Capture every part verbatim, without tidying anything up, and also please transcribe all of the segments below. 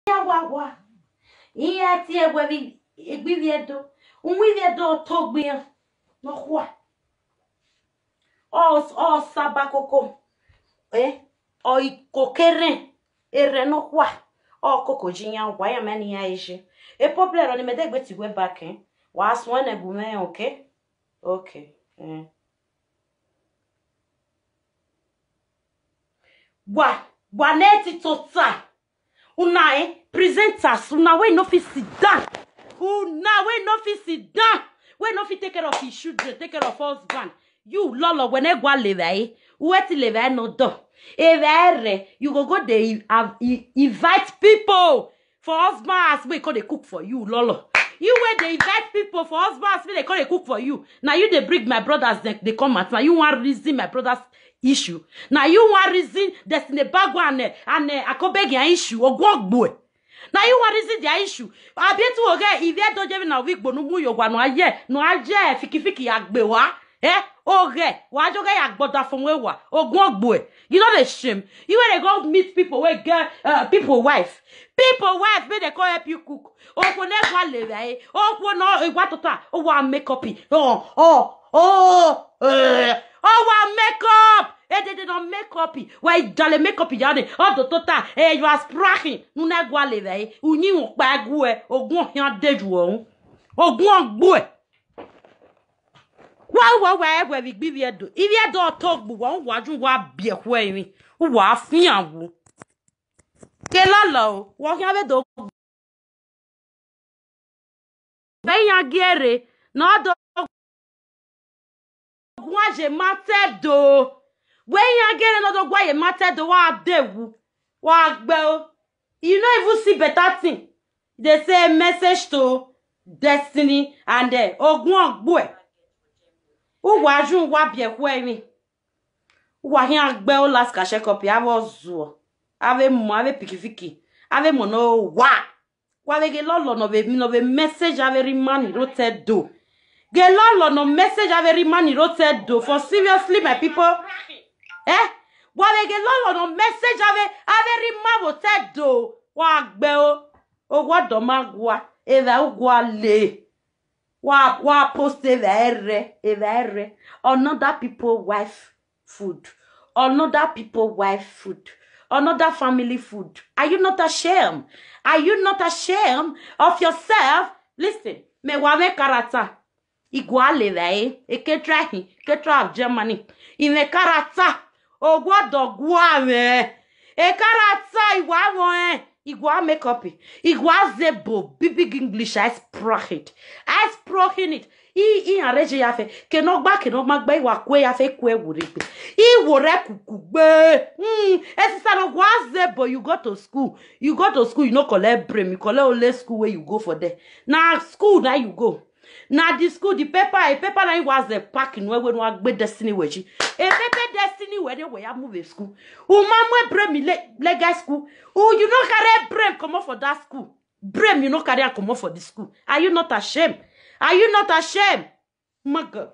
Yawa. Iya ti egwe vi egbi viedo. Unwi viedo togbe no kwa. O o sabakoko. Eh? O ikokere. Ere no kwa. O koko jinya wa ya mani ya ishi. E popular on me de gbe ti we back eh. Wa swan e bume okay? Okay. Eh. Wa wa neti tota. Una eh presenters una we no fit sit down. Una we no fit sit down. We no fit take care of his children, take care of husband. You lolo when e gwa live eh. Weti live eh no do. Evere you go go dey invite people for husbands we call they cook for you lolo. You where they invite people for husbands we they call they cook for you. Now you they bring my brothers they, they come at me. You want reason my brothers issue. Now you want reason Destiny Bago and and Akobegi issue or Gwogboy. Now you want reason their issue. I bet you okay if you don't even know week but no mu yo no aye no aye fiki fiki agbewa eh okay why you get agboda from where wa Ogwogboy. You know the shame. You when they go meet people where girl uh, people wife. People wife may they call help you cook. Oh for never one live eh. Oh for no what to oh one makeup. Oh oh oh uh, oh one makeup. Eh, they did not make up. Why jolly make up yard? Oh, the total. Eh, you are spraching. Nuna guale, eh? Uni won't bag way or go here dead one. Or go boy. Why, why, where we give you do? If you don't talk, but one watch you want be a way. Who are fian? Kelalo, walk have a dog. Vaya gere, no dog. Watch a matter do. When you get another guy, a matter do what dewu. What bell? You don't even see better thing. They say message to Destiny and then Ogwon boy. Who was you wap your way? Who are here bell last cash copy? I was zoo. Ave mo ave pikifiki. Ave mono wa. Wa they get lolo no be no be message ave man roted do. Get lolo no message ave man roted do. For seriously, my people. Eh? Wa they get lolo no message ave ave man roted do. Wa bell. Oh, what do magua? Eva ugwa le. Wa wa post evere evere. Another people wife food. Another people wife food. Another family food. Are you not ashamed? Are you not ashamed of yourself? Listen, me wame karata. Igwa le ve. E ketra hi. Ketra of Germany. In the karata. Oh, what do gwa me? E karata igwa mo Igwa make up. Igwa zebo. Big English. I sprach it. I sprach in it. I I arrange yafe. Kenok ba kenok magba iwa kwe yafe kwe wuripe. I wore kukube. Hmm. Esisa no gwa zebo. You go to school. You go to school. You no collect brain. You collect only school where you go for there. Now school now you go. Now the school the paper a paper now was the packing where we no agbe Destiny weji. A paper Destiny where they were move a school. Oh mama brain me legal school. Oh you no carry brain come up for that school. Brain you no carry come up for the school. Are you not ashamed? Are you not ashamed? My God.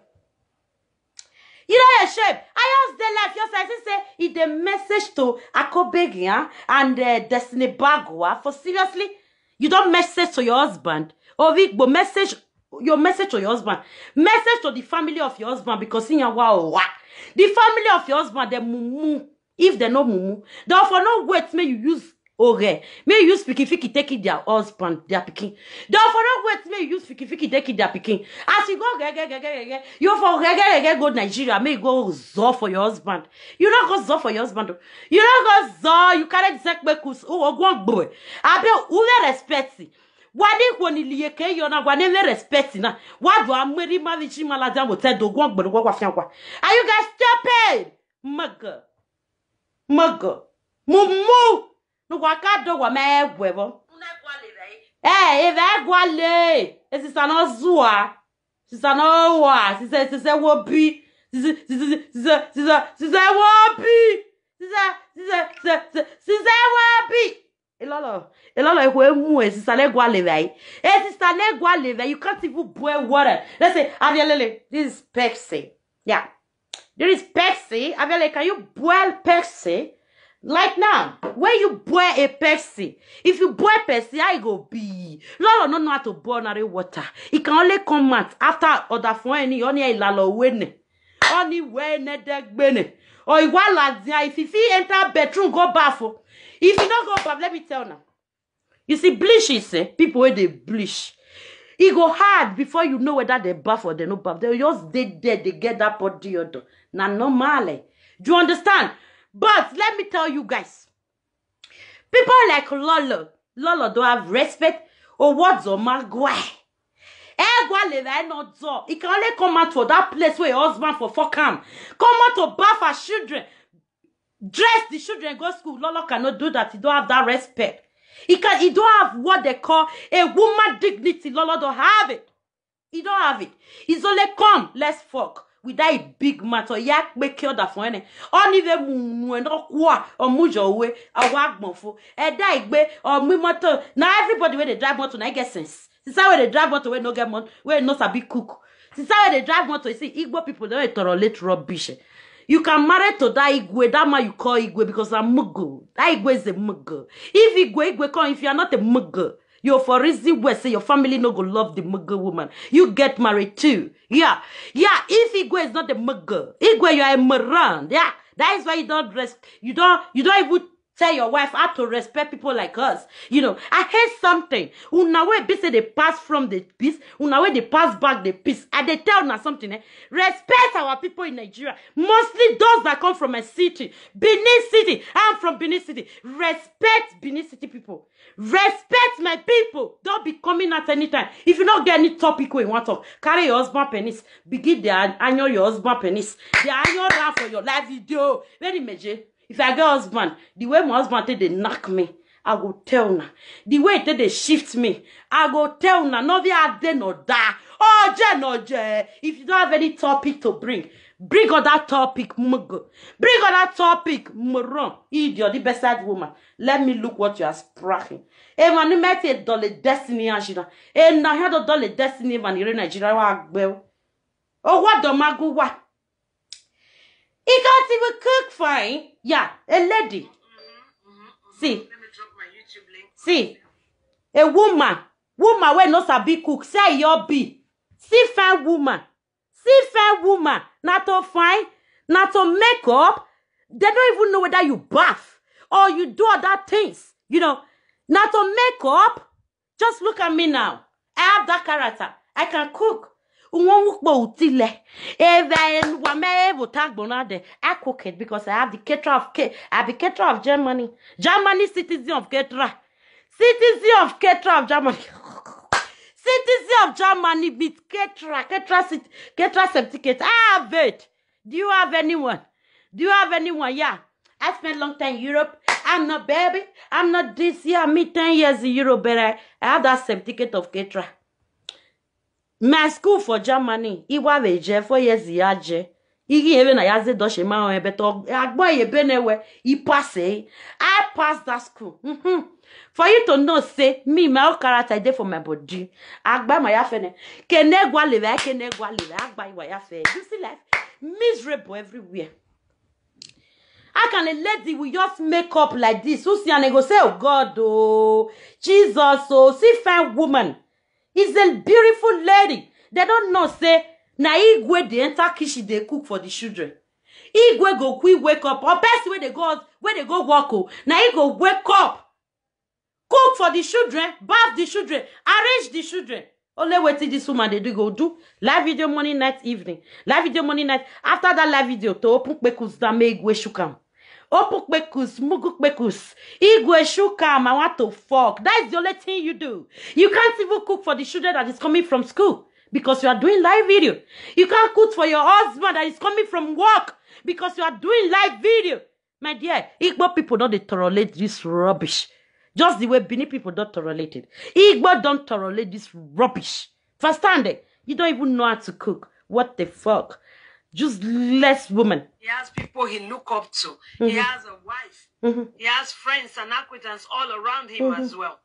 You know ashamed. I asked the life yourself say it the message to Akobegia and uh, Destiny Bagua for seriously. You don't message to your husband. Or but message your message to your husband. Message to the family of your husband because in your wow, the family of your husband, they mumu. If they no mumu, therefore no wait, may you use ore. May you use fiki fiki take it their husband, their picking. Therefore no wait, may you use fiki fiki take it their picking. As you go, ge, ge, ge, ge, ge, you for ge, ge, ge, go Nigeria, may you go zo for your husband. You not go zo for your husband. You not go zo, you can't exact bekus. Oh, one boy. I be who respect. Wadi kwoni liyeke yona wane le respect na wadu ameri mavichi malada wote do gwan gboro gwa fian kwa. Are you guys stupid? Mugga. Mugga. Mumu. No kwa ka do wa me gwebo. Una gwale dai. Eh, e va gwale. E si sana zua. Si sana wa, si se si se wo bi. Si si si si si si si se wo bi. Si se si se si si se wo bi. Elolo, elolo, ehwe mu e sister legwa leve. Eh, sister legwa leve. You can't even boil water. Let's say, Avialele, this is Pepsi. Yeah, there is Pepsi. Avialele, can you boil Pepsi? Like now, when you boil a Pepsi, if you boil Pepsi, how it go be? Lolo no know how to boil ordinary water. It can only come out after other phone any only ilalo wene. Only wene deg bene. Or if you feel enter bedroom, go bath. If you don't go bath, let me tell you now. You see, bleach is eh, people where they bleach. It go hard before you know whether they bath or they no bath. They just dead there, they get that body odor. Now normally. Do you understand? But let me tell you guys, people like Lolo, Lolo don't have respect or words or magwai. He can only come out for that place where your husband for fuck him. Come out to bath for children. Dress the children, go to school. Lolo cannot do that. He don't have that respect. He can he don't have what they call a woman dignity. Lolo don't have it. He don't have it. He's only come, let's fuck. With that big matter, yak make kill that for any. Only the moon no kwa or mujo way a wag monfo. A die be or me motor. Now everybody where they drive motor, I get sense. This how where they drive motor where no get money, where no sabi cook. This how where they drive motor, you see, Igbo people don't tolerate rubbish. You can marry to that Igwe, that man you call Igwe because I'm mugu. That Igwe is a mugu. If Igwe, Igwe come, if you are not a mugu, you're for reason where say your family no go love the mugu woman. You get married too. Yeah. Yeah. If Igwe is not a mugu, Igwe you are a moron. Yeah. That is why you don't rest. You don't, you don't even tell your wife how to respect people like us. You know, I hate something. Una way say they pass from the peace. Una way they pass back the peace. And they tell now something. Eh? Respect our people in Nigeria. Mostly those that come from a city. Benin City. I'm from Benin City. Respect Benin City people. Respect my people. Don't be coming at any time. If you don't get any topic where you want to carry your husband penis. Begin the annual your husband penis. The annual round for your live video. Very major. If I get husband, the way my husband take they knock me, I go tell na. The way take they shift me, I go tell na. No be a day no da. Oh, je no je. If you don't have any topic to bring, bring on that topic, mugo. Bring on that topic, moron. Idiot, the best side woman. Let me look what you are spraching. Eh, man, you met a dollar destiny, Angela. Eh, na had a dollar destiny, man, you're in Nigeria. Oh, what the magu what? He can't even cook fine. Yeah, a lady. Mm-hmm, mm-hmm. See. Let me drop my YouTube link. See. A woman. Woman when no sabi cook. Say your be. See fine woman. See fine woman. Not to fine. Not to make up. They don't even know whether you bath. Or you do other things. You know. Not to make up. Just look at me now. I have that character. I can cook. I cook it because I have the caterer of K. I have the caterer of Germany. Germany citizen of caterer. Citizen of caterer of Germany. Citizen of Germany with caterer. Caterer caterer certificate. I have it. Do you have anyone? Do you have anyone? Yeah. I spent a long time in Europe. I'm not baby. I'm not this year. I'm me ten years in Europe, but I, I have that certificate of caterer. My school for Germany, Iwa veje four years yaje. Igi even na yaze doshe ma o beto agbo ye benewe I pass I passed that school. Mm-hmm. For you to know say me my character dey for my body. Agba my yafene. Kene gwa leve, kene gwa leve, agba iwa yafe. You see life miserable everywhere. How can a lady will just make up like this? Who see and they go say, oh God, oh Jesus, oh see fine woman. Is a beautiful lady. They don't know, say, na Igwe they enter kitchen, they cook for the children. Igwe go quick wake up. Or best where they go, where they go walk. Oh. Na he go wake up. Cook for the children, bath the children, arrange the children. Only wait till this woman they do go do live video morning, night, evening. Live video morning, night. After that live video, to open bekus da me Igwe shukam. Open bekus, muguk bekus. Igwe shukam, I want to fuck. That is the only thing you do. You can't even cook for the children that is coming from school because you are doing live video. You can't cook for your husband that is coming from work because you are doing live video. My dear, Igbo people don't tolerate this rubbish. Just the way Benin people don't tolerate it. Igbo don't tolerate this rubbish. Understand it? You don't even know how to cook. What the fuck? Just less woman. He has people he look up to. Mm-hmm. He has a wife. Mm-hmm. He has friends and acquaintance all around him mm-hmm. as well.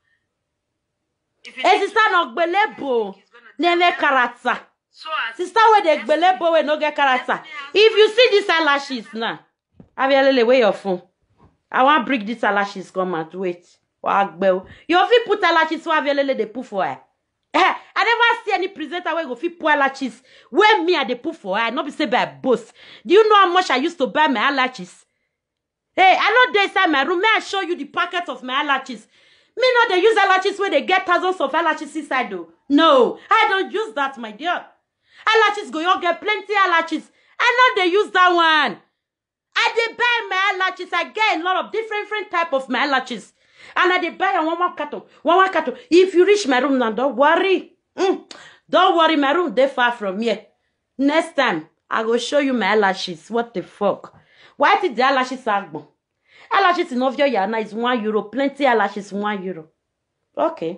If hey, sister no gbelebo, nene character. So sister where they gbelebo we no get character. If you see these eyelashes now, have you lele way your phone? I want bring this eyelashes come out. Wait. You fit put eyelashes so available they put for her. I never see any presenter where go fit put eyelashes. Where me I they put for her. Not be say by boss. Do you know how much I used to buy my eyelashes? Hey, I know they inside my room. May I show you the packet of my eyelashes? Me not they use eyelashes where they get thousands of eyelashes inside though. No, I don't use that, my dear. Eyelashes go, you get plenty eyelashes. I know they use that one. I dey buy my eyelashes. I get a lot of different different type of my eyelashes. And I dey buy a one one carton. One one carton. If you reach my room now, don't worry. Mm. Don't worry, my room they far from here. Next time, I go show you my eyelashes. What the fuck? Why did the eyelashes are gone? Eyelashes in Ovio Yana is one euro. Plenty eyelashes one euro. Okay.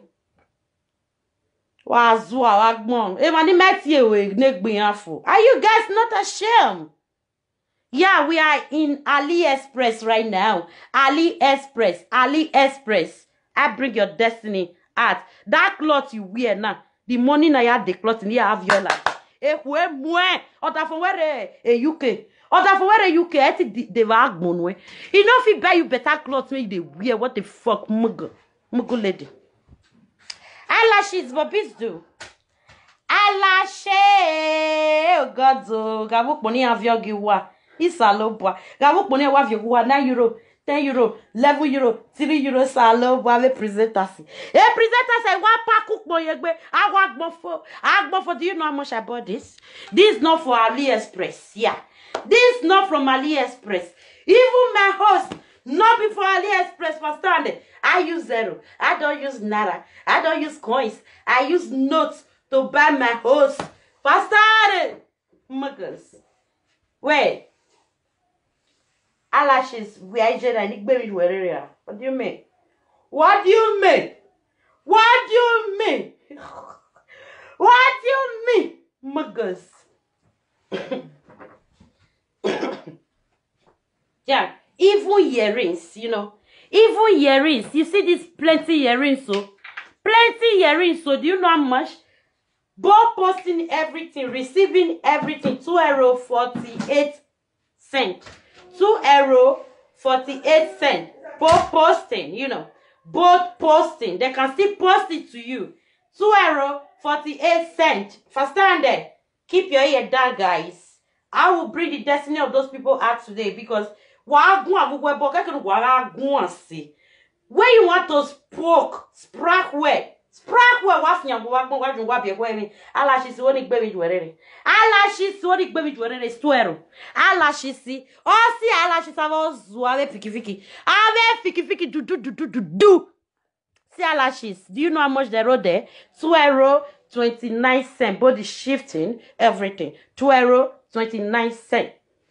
Wazua wagbon. Emani meti we negbinafo. Are you guys not ashamed? Yeah, we are in AliExpress right now. AliExpress. AliExpress. I bring your destiny out. That cloth you wear now. The money na ya the cloth in here have your life. Eh, where mwen? Oda for where a U K. Oda for where a U K. I think they were agmonwe. You know if you buy you better clothes, make they wear. What the fuck, mugo, mugo lady. Eyelashes, but bitch do. Eyelashes, oh God, oh, gabu poni avyo giwa. Isalobwa. Gabu poni avyo giwa nine euro, ten euro, eleven euro, three euro salobwa ve presentasi. Eh, presentasi, I want pa cook mo yegbe. I want bofo. I want bofo. Do you know how much I bought this? This is not for AliExpress. Yeah. This is not from AliExpress. Even my host, not before AliExpress, for standing. I use zero. I don't use nada. I don't use coins. I use notes to buy my host. For starting. Muggers. Wait. Eyelashes. We are in area. What do you mean? What do you mean? What do you mean? What do you mean? Muggers. Yeah. Even earrings, you know. Even earrings. You see this plenty earrings, so. Plenty earrings, so. Do you know how much? Both posting everything, receiving everything. Two euro forty-eight cent. Two euro forty-eight cent. Both posting, you know. Both posting. They can still post it to you. Two euro forty-eight cent. Understand that? Keep your ear down, guys. I will bring the destiny of those people out today because when you want to spoke, sprack where, sprack where wafnya wagbo wajun wabi wemi. Eyelashes woni gbe mi dwerere. Eyelashes woni gbe mi dwerere stuero. Eyelashes oh si eyelashes avo zuave fiki fiki. Ave fiki fiki do do do do do do. See eyelashes. Do you know how much they wrote there? Two euro twenty-nine cent. Body shifting, everything. Two euro twenty-nine cent.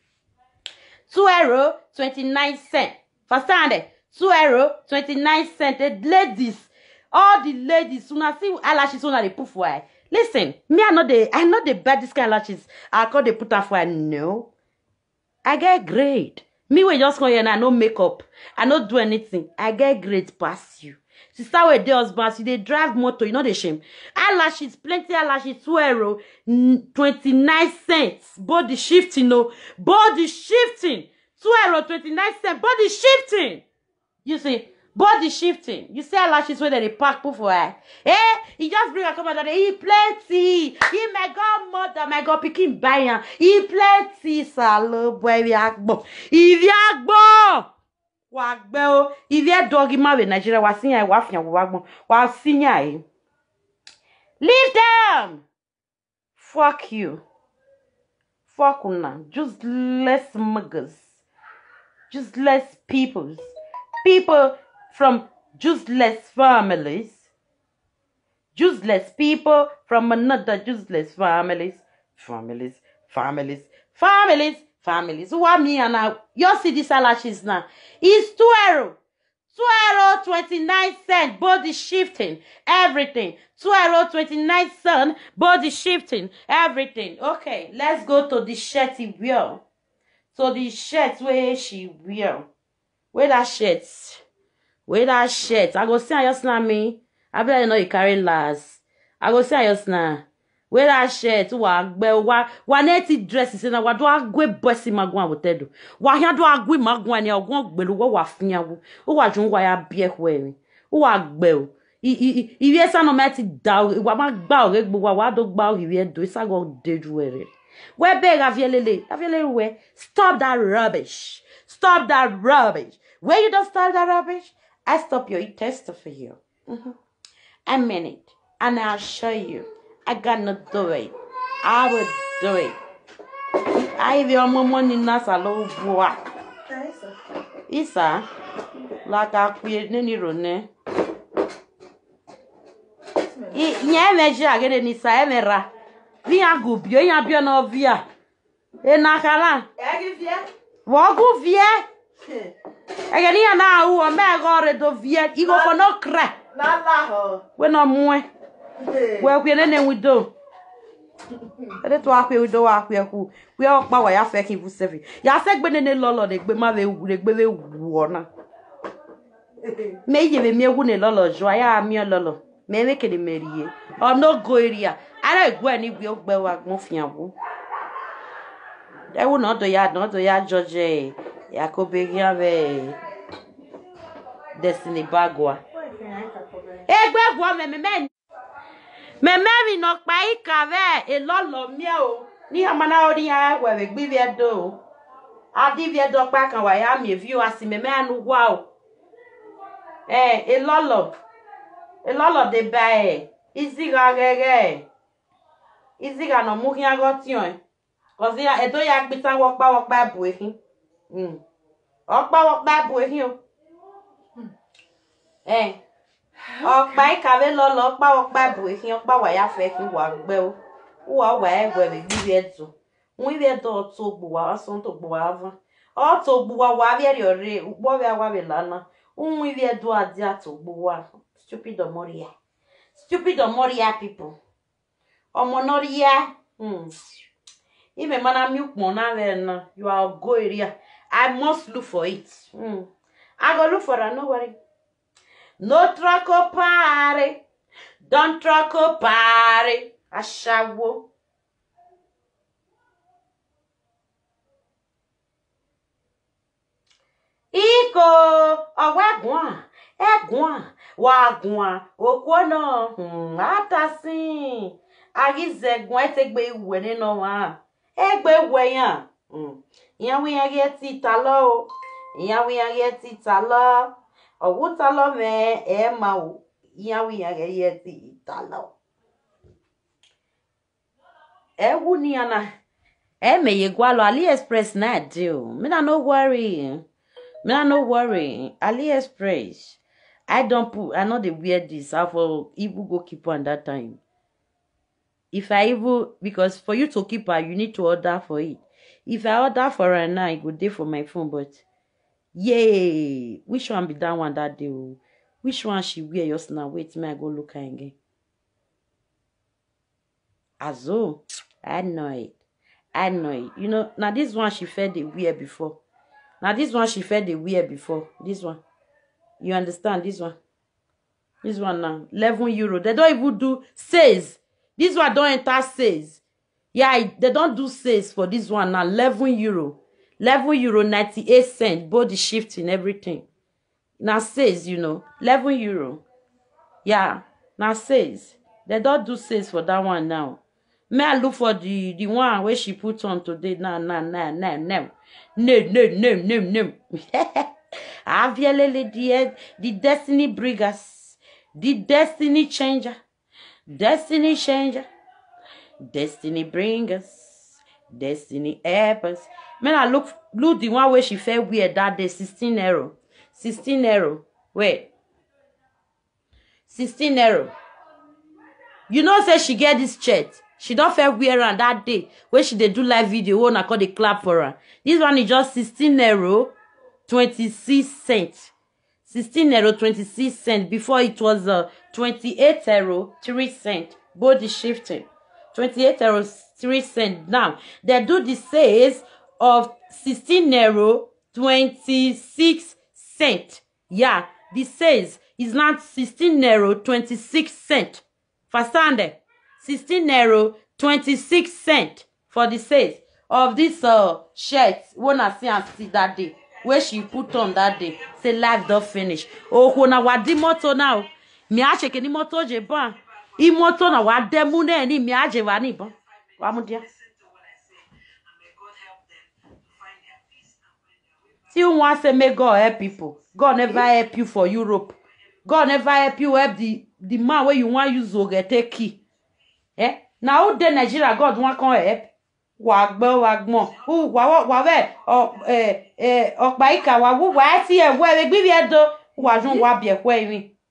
Two euro twenty-nine cent. Understand it? Two euro twenty-nine cent. The ladies, all the ladies, when I see eyelashes, when they put for eye. Listen, me I know the I know the bad this kind of eyelashes. I call they put on for eye. No, I get grade. Me we just go here and I no makeup. I not do anything. I get grade past you. Sister with the husband, they drive motor, you know the shame. Eyelashes, plenty eyelashes, two euro, twenty-nine cents. Body shifting, no. Body shifting. Two euro, twenty-nine cents. Body shifting. You see, body shifting. You see eyelashes where they pack for eye. Eh? He just bring a comment that he plenty. He my godmother, my god picking buyer. He plenty, salo boy, we agbo. He agbo. Wagbeo, if you doggy ma with Nigeria, was seeing I waffle wagmo, was seeing I. Leave them! Fuck you. Fuck una. Just less muggers. Just less peoples. People from just less families. Just less people from another just less families. Families, families, families. Families. Who are me and now? You see these eyelashes now. It's two euro. Two euro twenty-nine cent. Body shifting. Everything. Two euro twenty-nine cent. Body shifting. Everything. Okay. Let's go to the shirt he wear. So the shirt where she wear. Where that shirt? Where that shirt? I go see how you snap me. I bet you know you carry last. I go see how you snap. Where I share to wa gbe wa wa neti dress is na wa do agwe bossy magwan wotedo. Wa hia do agwe magwan ya ogun gbelu wo wa finya wo. O wa jun wa ya bie hwe. O wa gbe o. I i i no meti da wa ma gba o regbo wa wa do gba o iwe do isa go deju ere. We beg avielele. Avielele we stop that rubbish. Stop that rubbish. Where you don't stop that rubbish, I stop your test for you. Mm-hmm. A minute, and I'll show you. I gotta do it. I will do it. I have your money nasa low boy. Isa, like I quit any rune. Nyame agere ni sa emera. Vi agubio ya bio no via. E nakala. E via. Wo gu via. Agere ya na u o me gore do via. Igo ko no kra. Na la ho. We no mwe. We kwe ne ne wido. Ede to akwe wido wa akwe ku. We o pa wa ya fe ki bu seven. Ya se gbe ne ne lolo de gbe ma be wu de gbe be wu ona. Me ye be mi ewu ne lolo jo ya mi lolo. Me make the merie. Or no go area. I don't go anywhere where we go fianwo. They will not do ya, not do ya George. Yakobe Yave Destiny Bagua. Eh, Bagua, me men. Me me no pa ikave e lolo mi o. Ni amana odi ya we we gbi vie do. Adi vie do pa kan wa ya mi view asi me me anu wa o. Eh, e lolo. E lolo de bae. Izi ga gege. Izi ga no mu hin ago ti on. Cause ya e do ya gbitan wo pa wo pa bu ehin. Mm. O pa wo pa bu ehin o. Eh. O pa ikawe lolo pa wo pa bu ehin o pa wa ya fe ki wa gbe o. Wa wa e gbe bi bi ezo. Won bi edo to gbo wa so to gbo wa avan. O to gbo wa wa bi ere ore, ugbo bi awa bi lana. Un bi edo adi ato gbo wa. Stupid omoria. Stupid omoria people. Omonoria. Hmm. Even mana milk mona then you are go area. I must look for it. Hmm. I go look for it, no worry. No trucko party. Don't trucko party. Ashawo. Iko awagwa. Egwa. Wagwa. Okwono. Hmm. Atasin. Agize gwa etegbe iwe no wa. Egbe weyan. Mm. Yan wi yan get it alo. Yan wi yan get it alo. Owo talo me e ma o. Yan wi yan get it alo. E wu ni ana. E me ye gwa lo AliExpress na deal. Me na no worry. Me na no worry. AliExpress. I don't put I know the wear this. I for even go keep on that time. If I even, because for you to keep her, you need to order for it. If I order for her now, it would day for my phone, but yay, which one be that one that day? Which one she wear yours now? Wait, may I go look her again. Azo, I know it. I know it. You know, now this one she fed the wear before. Now this one she fed the wear before. This one. You understand this one? This one now. eleven euro. They don't even do sales. This one don't enter sales. Yeah, they don't do sales for this one now. eleven euro. eleven euro ninety-eight cents. Both the shifting, everything. Now sales, you know. eleven euro. Yeah. Now sales. They don't do sales for that one now. May I look for the, the one where she put on today. No, no, no, no, no. No, no, no, no, no. Avielele the, the destiny bringers. The destiny changer. Destiny changer, destiny bringers, destiny helpers. Man, I look look the one where she felt weird that day, sixteen euro. sixteen euro. Wait. sixteen euro. You know, say she get this chat. She don't feel weird on that day where she did do live video. When I call the clap for her. This one is just sixteen euro, twenty-six cents. sixteen euro twenty-six cents. Before it was uh, twenty-eight euro three cents. Body shifting. twenty-eight euro three cents. Now they do the sales of sixteen euro twenty-six cents. Yeah, the sales is not sixteen euro twenty-six cents. Fasande. sixteen euro twenty-six cents for the sales of this uh shirt. When I see and see that day, where she put on that day, say life don't finish. Oh, when I was the motor now, me a check any motor je ban. I motor na wa demune ni me a je wa ni ban. Wa mu dia. See you want to say may God help people. God never help you for Europe. God never help you help the the man where you want use to get take key. Eh? Now the Nigeria God want come help. Wagbo wagmo. Who wa wa we o eh eh okpaika wa wo wa ti e we gbe bi edo wa jun wa bi e ko yin.